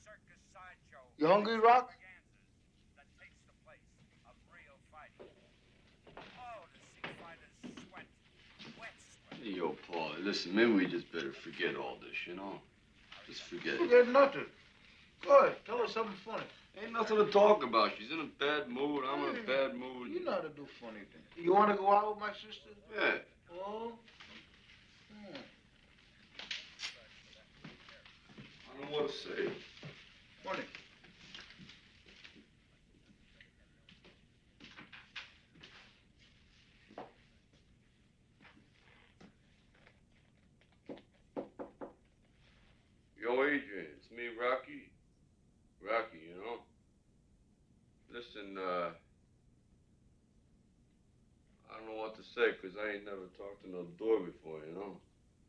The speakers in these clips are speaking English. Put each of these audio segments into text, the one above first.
You hungry, Rock? Hey, yo, Paul, listen, maybe we just better forget all this, you know? Just forget it. Forget nothing. Go ahead, tell her something funny. Ain't nothing to talk about. She's in a bad mood. I'm in a bad mood. You know how to do funny things. You want to go out with my sister? Yeah. Oh? I don't know what to say. Funny. Yo, Adrian, it's me, Rocky. Rocky, you know? Listen, I don't know what to say, 'cause I ain't never talked to no door before, you know?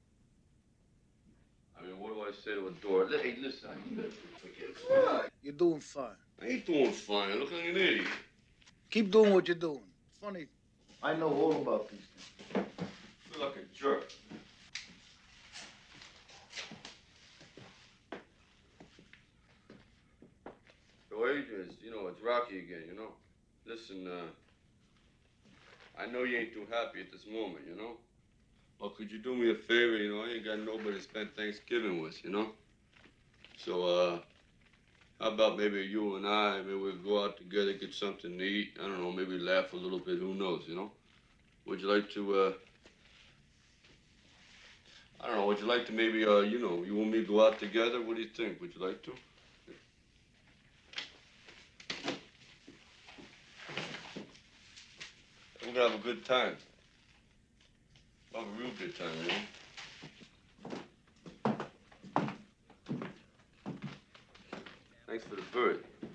I mean, what do I say to a door? Hey, listen, I can never forget. You're doing fine. I ain't doing fine. Look like an idiot. Keep doing what you're doing. Funny. I know all about these things. I feel like a jerk. Yo, Adrian, it's Rocky again, you know? Listen, I know you ain't too happy at this moment, you know? Well, could you do me a favor, you know? I ain't got nobody to spend Thanksgiving with, you know? So, how about maybe you and I, maybe we'll go out together, get something to eat. I don't know, maybe laugh a little bit, who knows, you know? Would you like to, I don't know, would you like to maybe, you and me go out together? What do you think? Would you like to? We're gonna have a good time. Have a real good time, you know? Thanks for the bird.